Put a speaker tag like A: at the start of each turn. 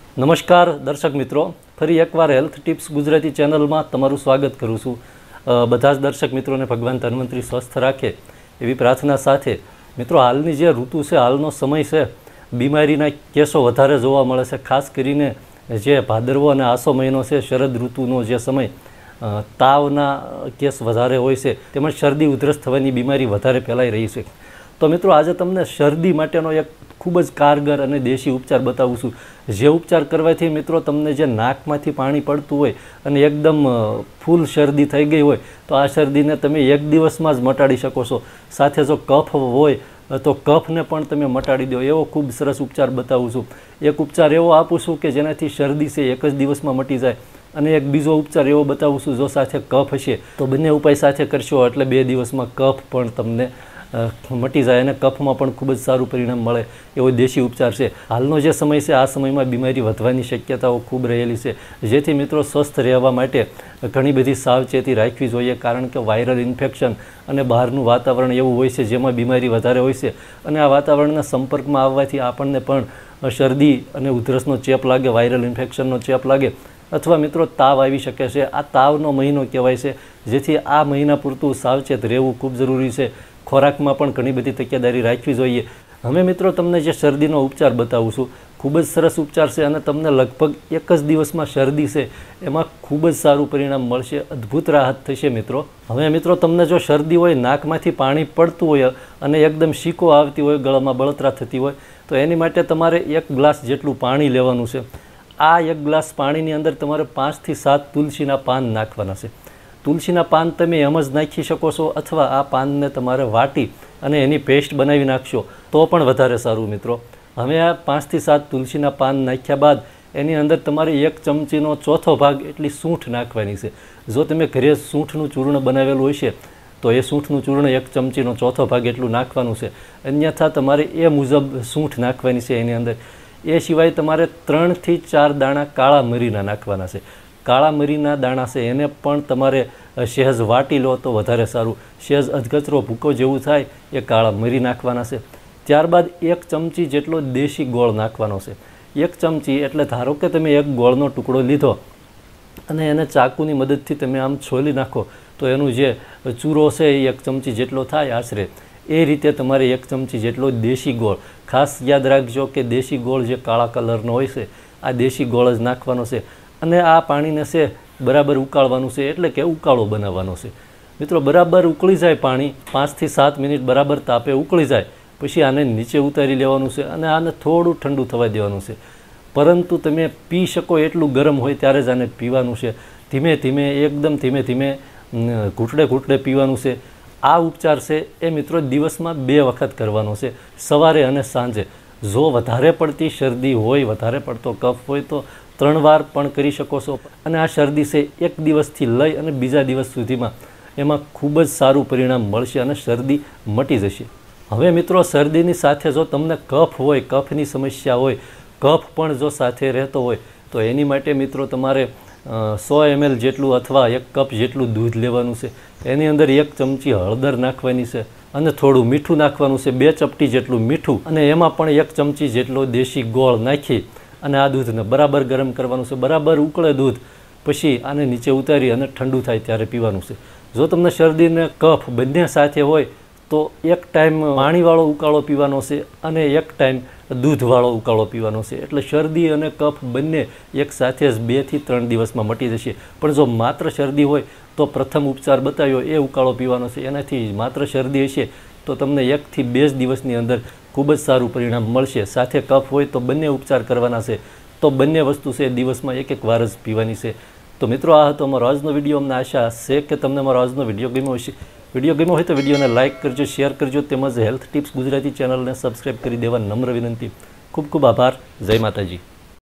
A: નમસ્કાર દર્શક મિત્રો, ફરી એકવાર હેલ્થ ટિપ્સ ગુજરાતી ચેનલમાં તમારું સ્વાગત કરું છું। બધા જ દર્શક મિત્રોને ભગવાન ધન્વંતરી સ્વસ્થ રાખે એવી પ્રાર્થના સાથે મિત્રો, હાલની જે ઋતુ છે, હાલનો સમય છે, બીમારીના કેસો વધારે જોવા મળે છે। ખાસ કરીને જે ભાદરવો અને આસો મહિનો છે, શરદ ઋતુનો જે સમય, તાવના કેસ વધારે હોય છે, તેમજ શરદી ઉધરસ થવાની બીમારી વધારે ફેલાઈ રહી છે। તો મિત્રો, આજે તમને શરદી માટેનો એક ખૂબ જ કારગર અને દેશી ઉપચાર બતાવું છું, જે ઉપચાર કરવાથી મિત્રો તમને જે નાકમાંથી પાણી પડતું હોય અને એકદમ ફૂલ શરદી થઈ ગઈ હોય તો આ શરદીને તમે એક દિવસમાં જ મટાડી શકો છો। સાથે જો કફ હોય તો કફને પણ તમે મટાડી દો એવો ખૂબ સરસ ઉપચાર બતાવું છું। એક ઉપચાર એવો આપું છું કે જેનાથી શરદી છે એક જ દિવસમાં મટી જાય, અને એક બીજો ઉપચાર એવો બતાવું છું જો સાથે કફ હશે તો બંને ઉપાય સાથે કરશો એટલે 2 દિવસમાં કફ પણ તમને મટી જાય અને કફમાં પણ ખૂબ જ સારું પરિણામ મળે એવો દેશી ઉપચાર છે। હાલનો જે સમય છે, આ સમયમાં બીમારી વધવાની શક્યતાઓ ખૂબ રહેલી છે, જેથી મિત્રો સ્વસ્થ રહેવા માટે ઘણી બધી સાવચેતી રાખવી જોઈએ, કારણ કે વાયરલ ઇન્ફેક્શન અને બહારનું વાતાવરણ એવું હોય છે જેમાં બીમારી વધારે હોય છે, અને આ વાતાવરણના સંપર્કમાં આવવાથી આપણને પણ શરદી અને ઉધરસનો ચેપ લાગે, વાયરલ ઇન્ફેક્શનનો ચેપ લાગે, અથવા મિત્રો તાવ આવી શકે છે। આ તાવનો મહિનો કહેવાય છે, જેથી આ મહિના પૂરતું સાવચેત રહેવું ખૂબ જરૂરી છે। ખોરાકમાં પણ ઘણી બધી તકેદારી રાખવી જોઈએ। હવે મિત્રો, તમને જે શરદીનો ઉપચાર બતાવું છું, ખૂબ જ સરસ ઉપચાર છે અને તમને લગભગ એક જ દિવસમાં શરદી છે એમાં ખૂબ જ સારું પરિણામ મળશે, અદ્ભુત રાહત થશે મિત્રો। હવે મિત્રો, તમને જો શરદી હોય, નાકમાંથી પાણી પડતું હોય અને એકદમ શીકો આવતી હોય, ગળામાં બળતરા થતી હોય, તો એની માટે તમારે 1 ગ્લાસ જેટલું પાણી લેવાનું છે। આ 1 ગ્લાસ પાણીની અંદર તમારે 5 થી 7 તુલસીના પાન નાખવાના છે। તુલસીના પાન તમે એમ જ નાખી શકો છો, અથવા આ પાનને તમારે વાટી અને એની પેસ્ટ બનાવી નાખશો તો પણ વધારે સારું મિત્રો। હવે આ 5 થી 7 તુલસીના પાન નાખ્યા બાદ એની અંદર તમારે 1 ચમચીનો ચોથો ભાગ એટલી સૂંઠ નાખવાની છે। જો તમે ઘરે સૂંઠનું ચૂર્ણ બનાવેલું હશે તો એ સૂંઠનું ચૂર્ણ 1 ચમચીનો ચોથો ભાગ એટલું નાખવાનું છે, અન્યથા તમારે એ મુજબ સૂંઠ નાખવાની છે એની અંદર। એ સિવાય તમારે 3 થી 4 દાણા કાળા મરીના નાખવાના છે। કાળા મરીના દાણા છે એને પણ તમારે સહેજ વાટી લો તો વધારે સારું, સહેજ અધકચરો ભૂકો જેવું થાય એ કાળા મરી નાખવાના છે। ત્યારબાદ 1 ચમચી જેટલો દેશી ગોળ નાખવાનો છે। 1 ચમચી એટલે ધારો કે તમે 1 ગોળનો ટુકડો લીધો અને એને ચાકુની મદદથી તમે આમ છોલી નાખો તો એનું જે ચૂરો છે એ 1 ચમચી જેટલો થાય આશરે। એ રીતે તમારે 1 ચમચી જેટલો દેશી ગોળ, ખાસ યાદ રાખજો કે દેશી ગોળ જે કાળા કલરનો હોય છે, આ દેશી ગોળ જ નાખવાનો છે, અને આ પાણીને છે બરાબર ઉકાળવાનું છે, એટલે કે ઉકાળો બનાવવાનો છે મિત્રો। બરાબર ઉકળી જાય પાણી, 5 થી 7 મિનિટ બરાબર તાપે ઉકળી જાય પછી આને નીચે ઉતારી લેવાનું છે અને આને થોડું ઠંડુ થવા દેવાનું છે, પરંતુ તમે પી શકો એટલું ગરમ હોય ત્યારે જ આને પીવાનું છે। ધીમે ધીમે, એકદમ ધીમે ધીમે, ઘૂંટડે ઘૂંટડે પીવાનું છે। આ ઉપચાર છે એ મિત્રો દિવસમાં 2 વખત કરવાનો છે, સવારે અને સાંજે। જો વધારે પડતી શરદી હોય, વધારે પડતો કફ હોય તો 3 વાર પણ કરી શકો છો, અને આ શરદી છે 1 દિવસથી લઈ અને બીજા દિવસ સુધીમાં એમાં ખૂબ જ સારું પરિણામ મળશે અને શરદી મટી જશે। હવે મિત્રો, શરદીની સાથે જો તમને કફ હોય, કફની સમસ્યા હોય, કફ પણ જો સાથે રહેતો હોય તો એની માટે મિત્રો તમારે 100 ml જેટલું અથવા 1 કપ જેટલું દૂધ લેવાનું છે, એની અંદર 1 ચમચી હળદર નાખવાની છે અને થોડું મીઠું નાખવાનું છે, 2 ચપટી જેટલું મીઠું, અને એમાં પણ 1 ચમચી જેટલો દેશી ગોળ નાખી અને આ દૂધને બરાબર ગરમ કરવાનું છે। બરાબર ઉકળે દૂધ પછી આને નીચે ઉતારી અને ઠંડુ થાય ત્યારે પીવાનું છે। જો તમને શરદી અને કફ બંને સાથે હોય તો 1 ટાઈમ પાણીવાળો ઉકાળો પીવાનો છે અને 1 ટાઈમ દૂધવાળો ઉકાળો પીવાનો છે, એટલે શરદી અને કફ બંને એક સાથે જ 2 થી 3 દિવસમાં મટી જશે। પણ જો માત્ર શરદી હોય તો પ્રથમ ઉપચાર બતાવ્યો એ ઉકાળો પીવાનો છે, એનાથી માત્ર શરદી હશે તો તમને 1 થી 2 દિવસની અંદર ખૂબ જ સારું પરિણામ મળશે। સાથે કફ હોય તો બંને ઉપચાર કરવાના છે, તો બંને વસ્તુ છે દિવસમાં 1 વાર જ પીવાની છે। તો મિત્રો, આ હતો અમારો આજનો વિડીયો। અમને આશા છે કે તમને અમારો આજનો વિડીયો ગમ્યો હશે। વિડીયો ગમ્યો હોય તો વિડીયોને લાઇક કરજો, શેર કરજો, તેમજ હેલ્થ ટિપ્સ ગુજરાતી ચેનલને સબસ્ક્રાઈબ કરી દેવા નમ્ર વિનંતી। ખૂબ ખૂબ આભાર। જય માતાજી।